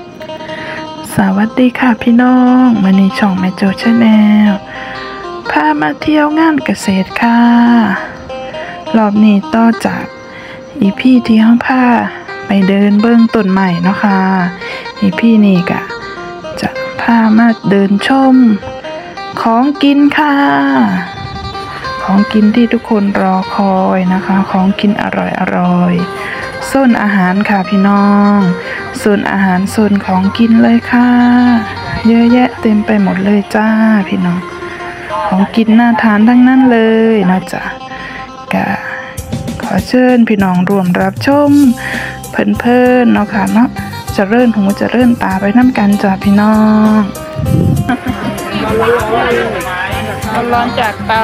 สวัสดีค่ะพี่น้องวันนี้ช่องแม่โจชาแนลพามาเที่ยวงานเกษตรค่ะรอบนี้ต่อจากอีพี่ที่ห้องผ้าไปเดินเบิ้งต้นใหม่เนาะค่ะอีพี่นี่ก็จะพามาเดินชมของกินค่ะของกินที่ทุกคนรอคอยนะคะของกินอร่อยโซนอาหารค่ะพี่น้องโซนอาหารโซนของกินเลยค่ะเยอะแยะเต็มไปหมดเลยจ้าพี่น้องของกินน่าทานทั้งนั้นเลยนะจ๊ะก็ขอเชิญพี่น้องร่วมรับชมเพลินๆเนาะค่ะเนาะจะเริ่นหูจะเริ่นตาไปน้ำกันจ้าพี่น้องร้อนจากเตา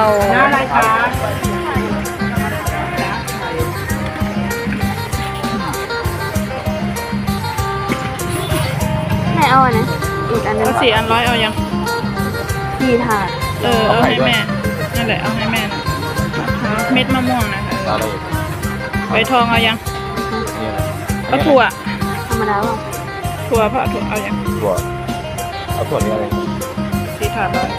ไม่เอาอันนั้นอีกอันนึง 4 อัน100เอายัง 4 ถาดเอาให้แม่นั่นแหละเอาให้แม่นะเม็ดมะม่วงนะคะใบทองเอายังเอาถั่วธรรมดาป่ะถั่วผักถั่วเอายังถั่วเอาถั่วนี้อะไร 4 ถาดเลย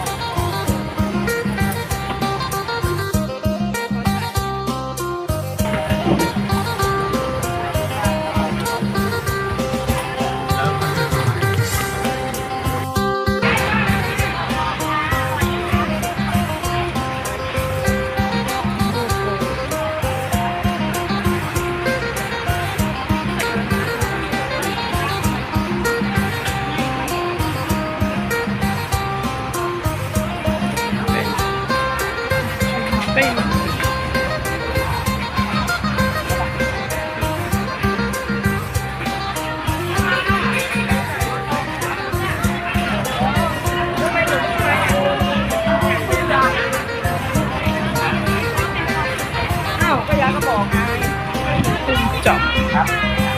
จบครับ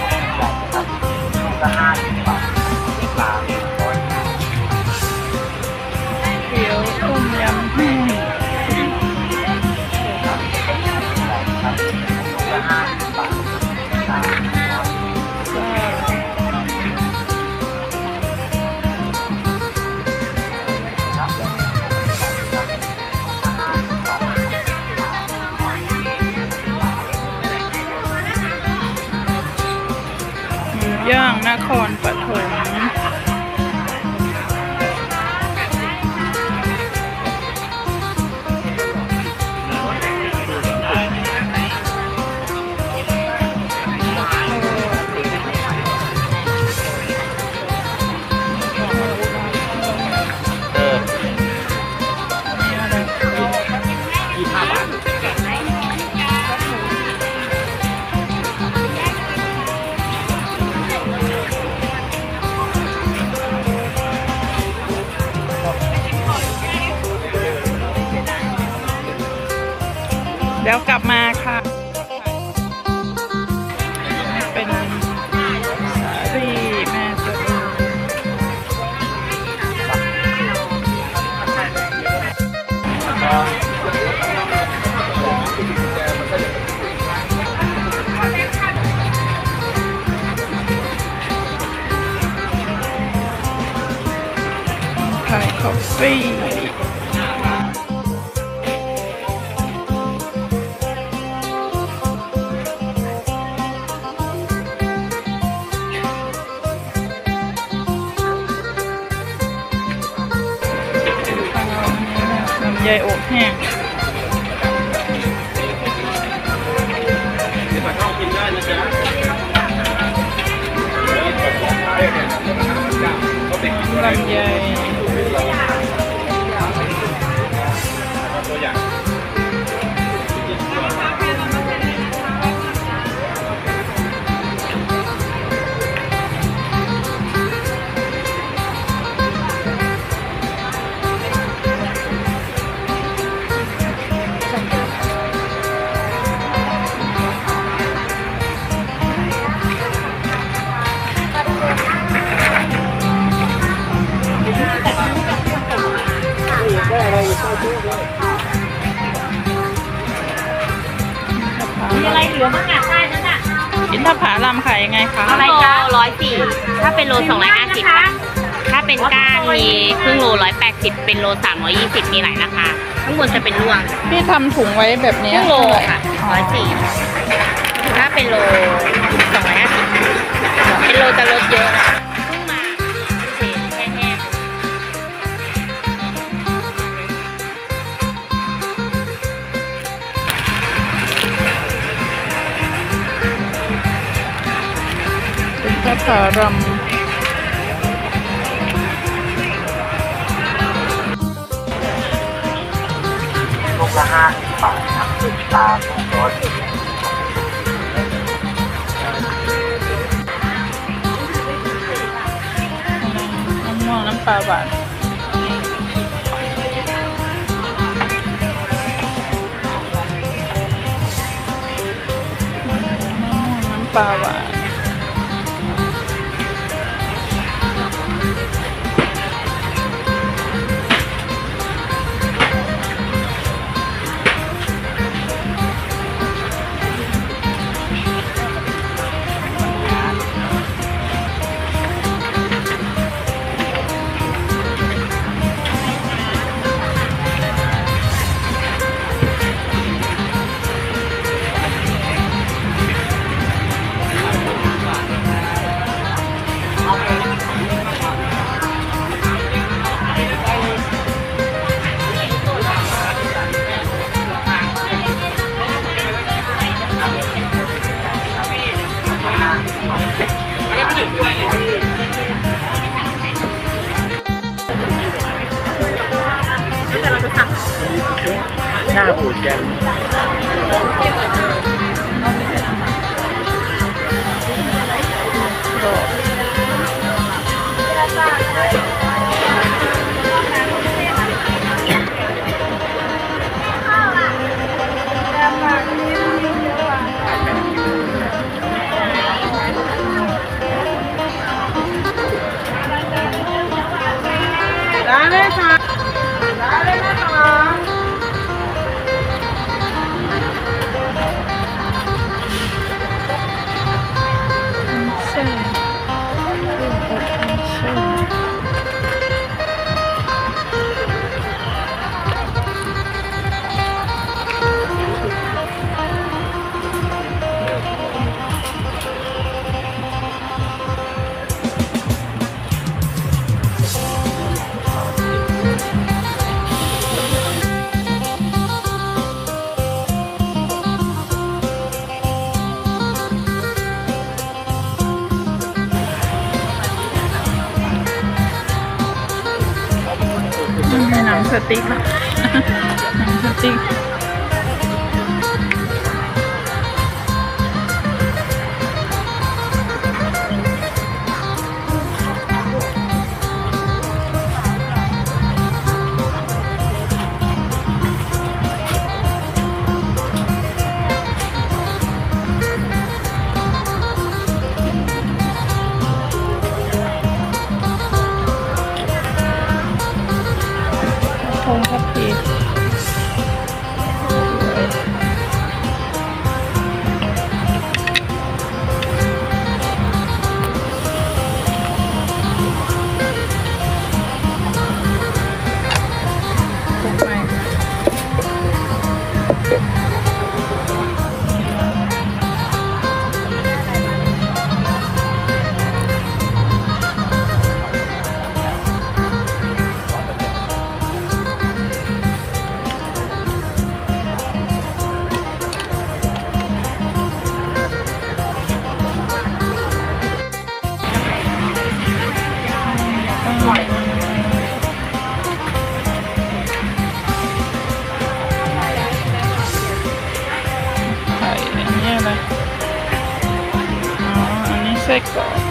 ก็50 บาทปลาเกี๊ยวต้มยำแห้งย่างนครปฐมเดี๋ยวกลับมาค่ะเป็นสาลี่แม่จะขายคอฟฟี่ใยอบแห้งลำไยมีอะไรเหลือบ้างอ่ะใต้นั่นอ่ะอินทผลัมขายยังไงคะโล140ถ้าเป็นโล250ค่ะถ้าเป็นก้านมีครึ่งโล180เป็นโล320มีหลายราคาข้างบนจะเป็นร่วงพี่ทำถุงไว้แบบคนี้รึ่งโลค่ะ140ถ้าเป็นโล250เป็นโลจะลดเยอะเพิ่งมาเศษแห้งอินทผลัมลูกละ50 บาทครับติดตามรถมะม่วงน้ำปลาหวานมะม่วงน้ำปลาหวานหน้าบูดแกงได้เลยค่ะได้เลยนะคะเส้นเส้นหนังสติ๊กหนังสติ๊กโคงทับพีไข่อันนี้อะไรอ๋ออันนี้ไส้กรอก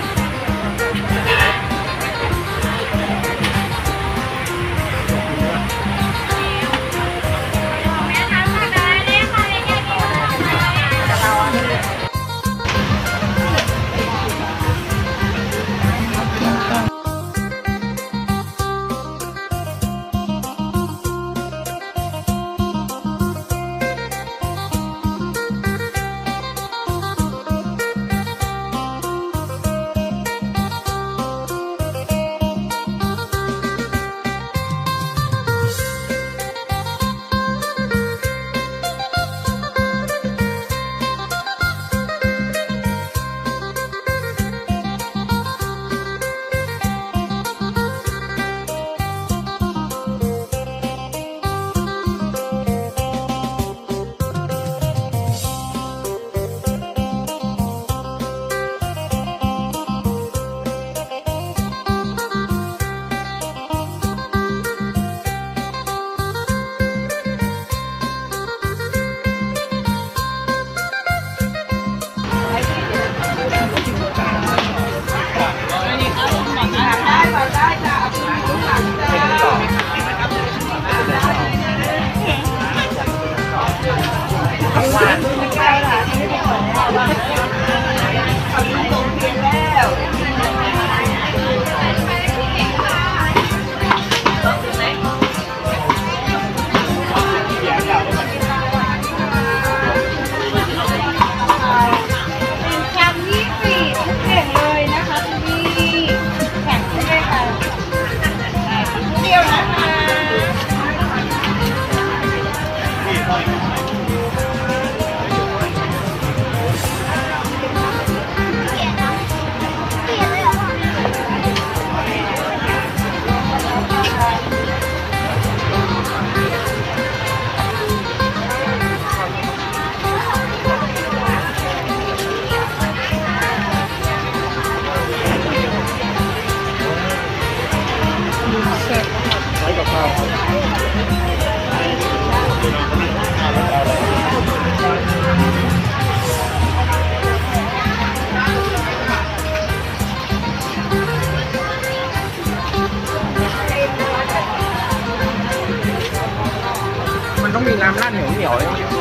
น้ำราดเหนียวๆเลย